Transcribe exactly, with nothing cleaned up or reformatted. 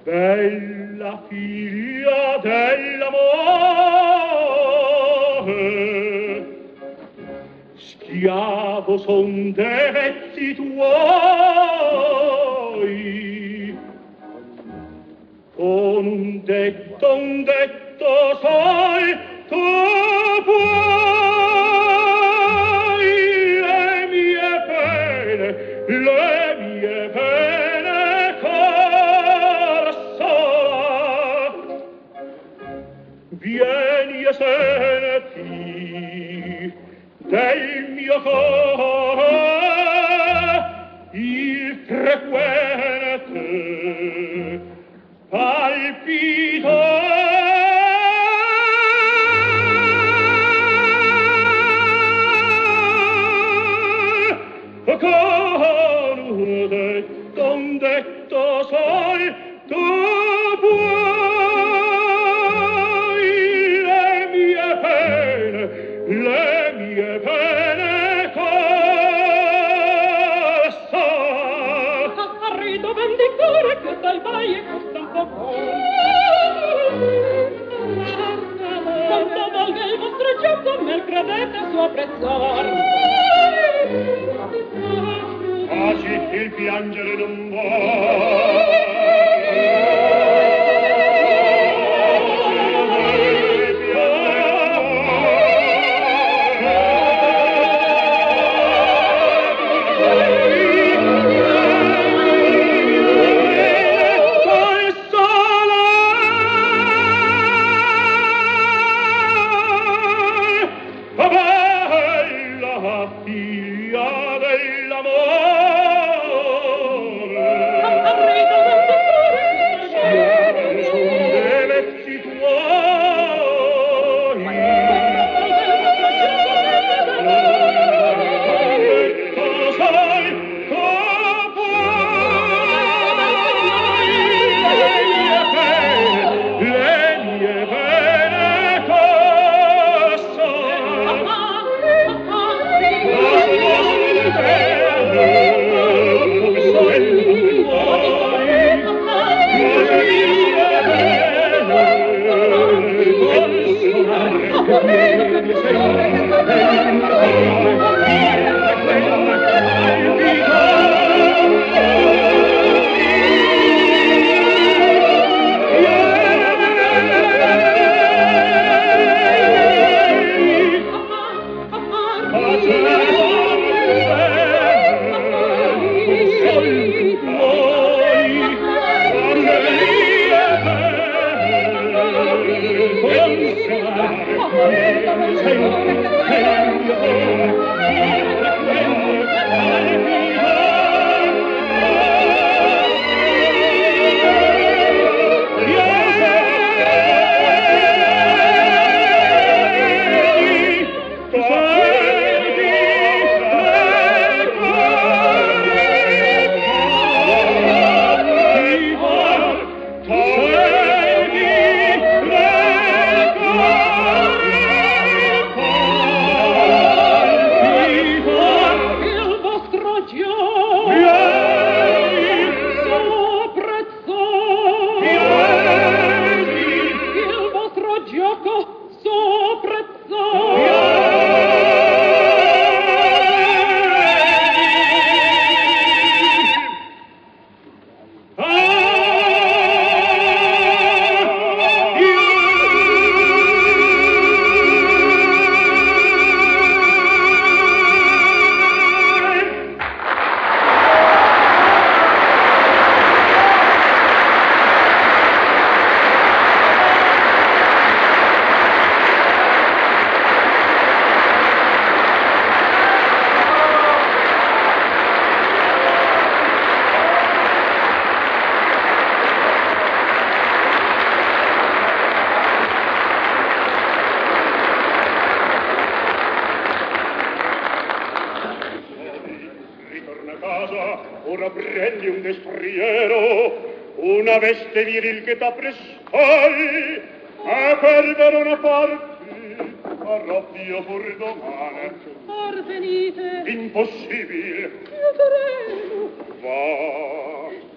bella figlia dell'amore, schiavo son dei vezzi tuoi, con un detto, un detto sai, tu puoi le mie pene, le mie pene corsa. Vieni e senti del mio cuore il frequente palpito. Con un detto, un detto sai, tu puoi le mie pene, le mie pene costa. Arrido venditore che dal baie costa un po' quanto valga il vostro gioco nel credete su apprezzar. Taci il piangere non va. Ora prendi un destriero, una veste viril che t'apprestai, a perdere una parte, arrabbio pur domane. Or venite. Impossibile. Io daremo. Va.